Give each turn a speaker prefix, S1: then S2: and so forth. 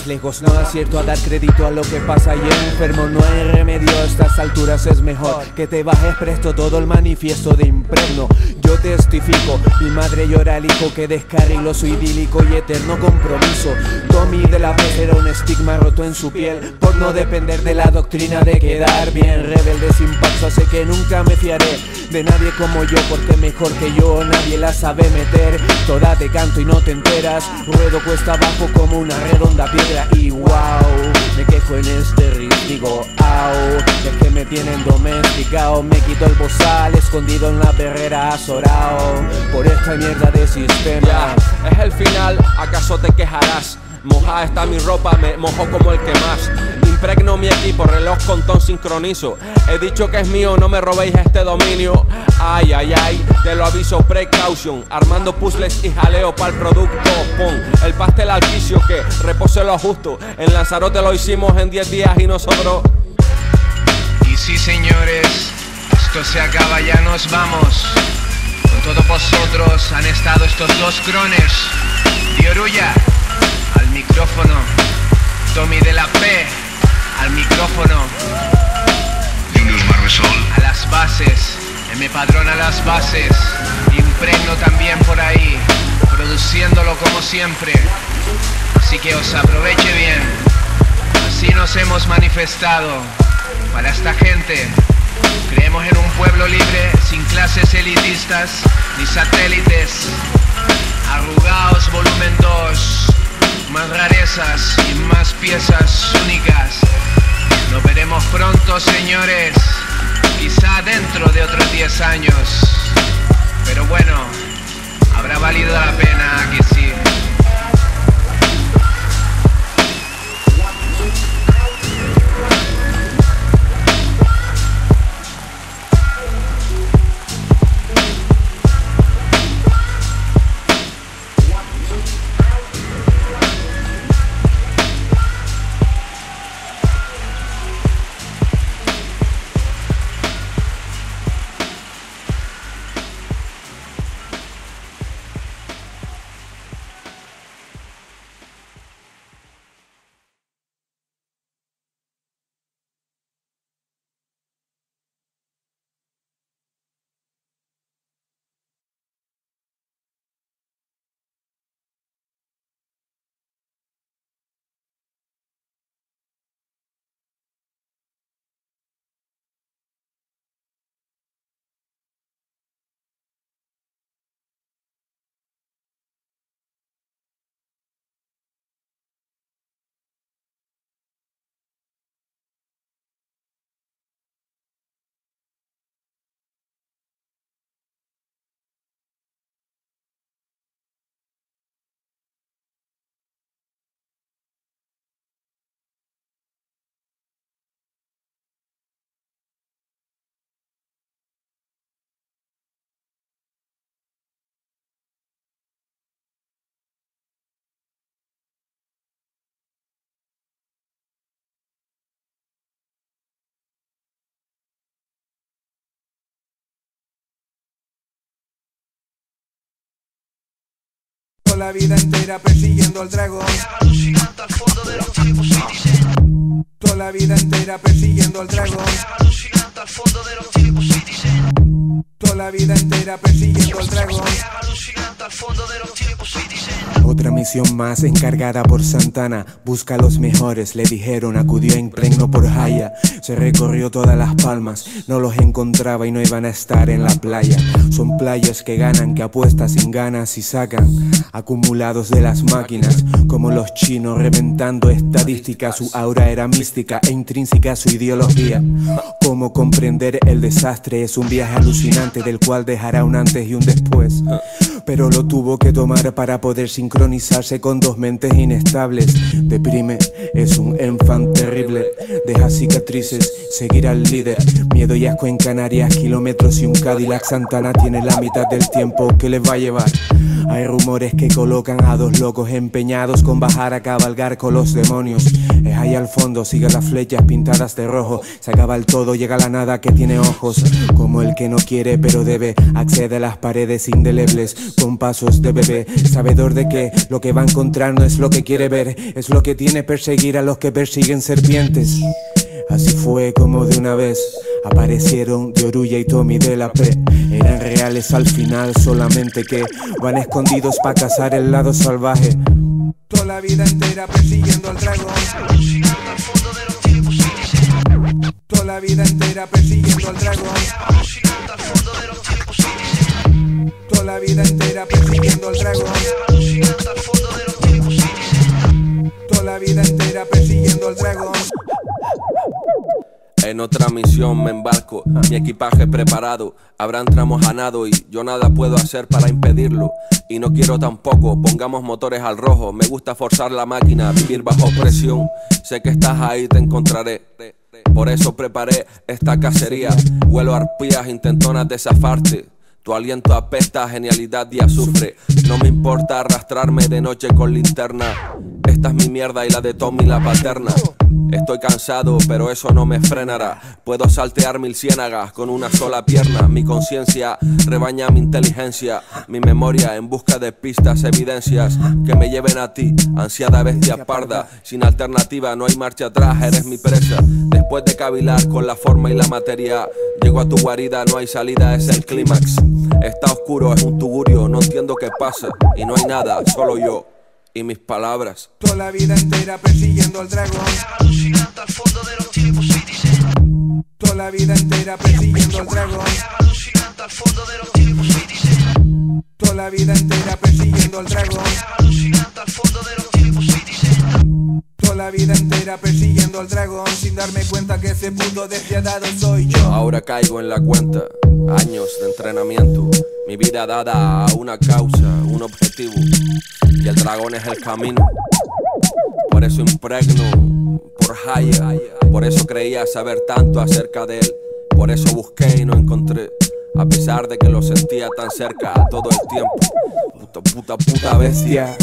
S1: más lejos. No acierto a dar crédito a lo que pasa y enfermo. No hay remedio, a estas alturas es mejor que te bajes presto todo el manifiesto de impregno. Yo testifico, mi madre llora al hijo que descarriló su idílico y eterno compromiso. Tommy de la vez era un estigma roto en su piel por no depender de la doctrina de quedar bien. Rebelde sin paso, sé que nunca me fiaré de nadie como yo, porque mejor que yo nadie la sabe meter. Toda te canto y no te enteras, ruedo cuesta abajo como una redonda piedra. Y wow, me quejo en este riff, digo au, es que me tienen domesticado. Me quito el bozal, escondido en la perrera, azorao por esta mierda de sistema.
S2: Ya, es el final, ¿acaso te quejarás? Mojada está mi ropa, me mojo como el que más. Impregno mi equipo, reloj con ton sincronizo. He dicho que es mío, no me robéis este dominio. Ay, ay, ay, te lo aviso, precaution. Armando puzzles y jaleo pa'l producto. Pon el pastel al quicio que repose lo justo. En Lanzarote lo hicimos en 10 días y nos sobró.
S3: Y sí, señores, esto se acaba, ya nos vamos. Con todos vosotros han estado estos dos crones. Diorulla al micrófono, Tommy de la P al micrófono,
S4: Julius Marresol
S3: a las bases, M Padrón a las bases, Impregno también por ahí, produciéndolo como siempre. Así que os aproveche bien. Así nos hemos manifestado para esta gente. Creemos en un pueblo libre, sin clases elitistas ni satélites. Arrugaos volumen 2, más rarezas y más piezas únicas. Nos veremos pronto, señores, quizá dentro de otros 10 años. Pero bueno, habrá valido la pena, que sí.
S1: La vida entera persiguiendo al dragón.
S4: alucinante al fondo de los tiempos sin diseño.
S1: Toda la vida entera persiguiendo al dragón.
S4: Alucinante al fondo de los tiempos sin diseño.
S1: Toda la vida entera persiguiendo al dragón.
S4: Alucinante al fondo de los tiempos sin diseño.
S1: Otra misión más encargada por Santana. Busca a los mejores, le dijeron. Acudió a Impregno por Jaya. Se recorrió todas las palmas. No los encontraba y no iban a estar en la playa. Son playas que ganan, que apuestan sin ganas y sacan acumulados de las máquinas. Como los chinos reventando estadísticas. Su aura era mística e intrínseca su ideología. Cómo comprender el desastre es un viaje alucinante del cual dejará un antes y un después. Pero lo tuvo que tomar para poder sincronizarse con dos mentes inestables. Deprime Es un enfant terrible, deja cicatrices, seguir al líder. Miedo y asco en Canarias, kilómetros y un Cadillac Santana tiene la mitad del tiempo que les va a llevar. Hay rumores que colocan a dos locos empeñados con bajar a cabalgar con los demonios. Es ahí al fondo, sigue las flechas pintadas de rojo. Se acaba el todo, llega la nada que tiene ojos. Como el que no quiere pero debe, accede a las paredes indelebles con pasos de bebé. Sabedor de que lo que va a encontrar no es lo que quiere ver, es lo que tiene perseguir a los que persiguen serpientes. Así fue como de una vez aparecieron Dioruya y Tommy de la P. Eran reales al final, solamente que van escondidos para cazar el lado salvaje. Toda la vida entera persiguiendo al dragón. Toda la vida entera persiguiendo al dragón. Toda la vida entera persiguiendo al dragón. Toda la vida entera persiguiendo al dragón.
S2: En otra misión me embarco, mi equipaje preparado. Habrán tramos a nado y yo nada puedo hacer para impedirlo. Y no quiero tampoco, pongamos motores al rojo. Me gusta forzar la máquina, vivir bajo presión. Sé que estás ahí, te encontraré. Por eso preparé esta cacería. Huelo arpías intentonas de zafarte. Tu aliento apesta, genialidad y azufre. No me importa arrastrarme de noche con linterna. Esta es mi mierda y la de Tommy la paterna. Estoy cansado, pero eso no me frenará. Puedo saltear 1000 ciénagas con una sola pierna. Mi conciencia rebaña mi inteligencia, mi memoria en busca de pistas, evidencias que me lleven a ti, ansiada bestia parda. Sin alternativa, no hay marcha atrás, eres mi presa. Después de cavilar con la forma y la materia, llego a tu guarida, no hay salida, es el clímax. Está oscuro, es un tugurio, no entiendo qué pasa. Y no hay nada, solo yo y mis palabras.
S1: Toda la vida entera persiguiendo al dragón.
S4: Alucinante al fondo de los tiempos y diseño.
S1: Toda la vida entera persiguiendo al dragón.
S4: Alucinante al fondo de los tiempos y diseño.
S1: Toda la vida entera persiguiendo al dragón.
S4: Alucinante al fondo de los tiempos y diseño.
S1: Toda la vida entera persiguiendo al dragón, sin darme cuenta que ese puto despiadado soy yo.
S2: Ahora caigo en la cuenta, años de entrenamiento, mi vida dada a una causa, un objetivo, y el dragón es el camino. Por eso impregno por haya, por eso creía saber tanto acerca de él, por eso busqué y no encontré, a pesar de que lo sentía tan cerca todo el tiempo. Puta bestia.